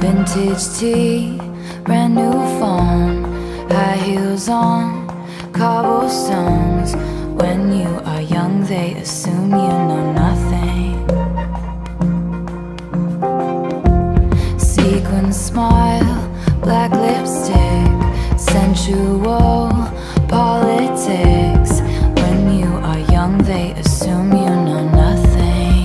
Vintage tea, brand new phone, high heels on, cobblestones. When you are young, they assume you know nothing. Sequin smile, black lipstick, sensual politics. When you are young, they assume you know nothing.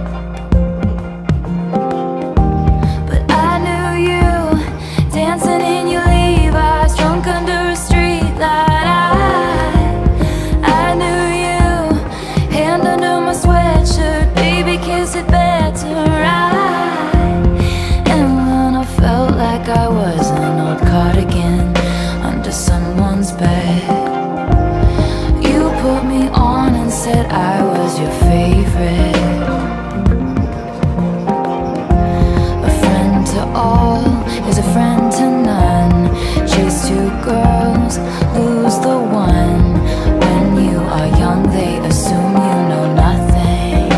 But I knew you, dancing in your Levi's, drunk under a streetlight. I knew you, hand under my sweatshirt, baby, kiss it better right. And when I felt like I was an old cardigan under someone's bed, you put me on and said I was your favorite. A friend to all is a friend to none. Chase two girls, lose the one. When you are young, they assume you know nothing.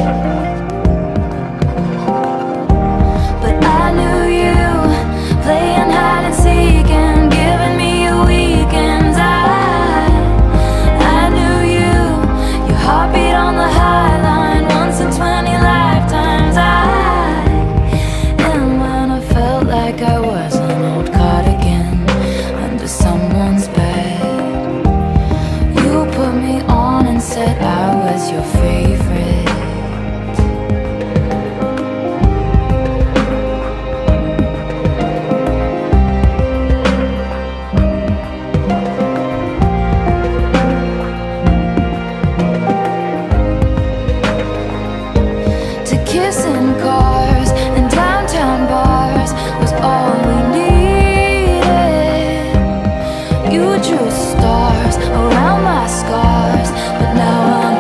But I knew you, playing hide and seek and giving me your weekends. I knew you, your heartbeat on the high line, once in 20 lifetimes. And when I felt like I was an old cardigan under someone's bed, you put me on and said I was your favorite. To kiss in cars and downtown bars was all we needed. You drew stars around my scars, but now I'm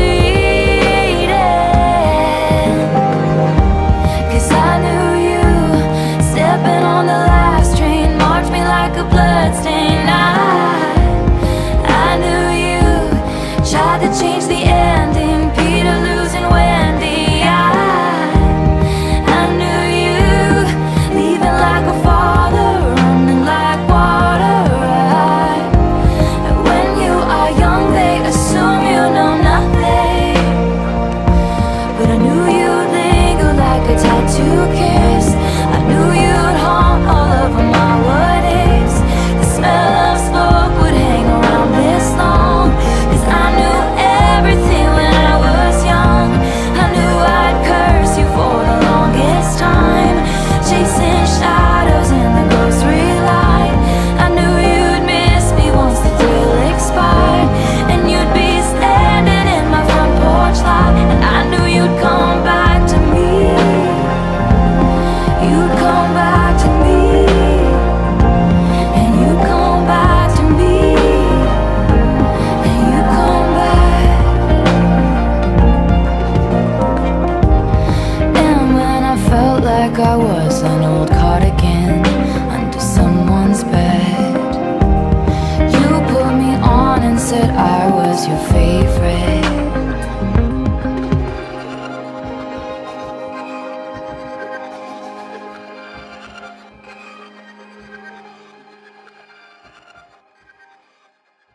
bleeding. 'Cause I knew you, stepping on the last train, marked me like a bloodstain. I knew you, tried to change the ending, Peter losing Wendy. I knew you, leaving like a father, running like water. And when you are young, they assume you know nothing. But I knew you'd linger like a tattoo kiss. I knew you'd haunt all over my what ifs. The smell of smoke would hang around this long. 'Cause I knew everything when I was young. I knew I'd curse you for the longest time, chasing shadows in the grocery light. I knew you'd miss me once the thrill expired, and you'd be standing in my front porch light. And I knew you'd come back to me. You'd come back to me. And you'd come back to me. And you'd come back. And when I felt like I was an old cardigan under someone's bed, you put me on and said I was your favorite.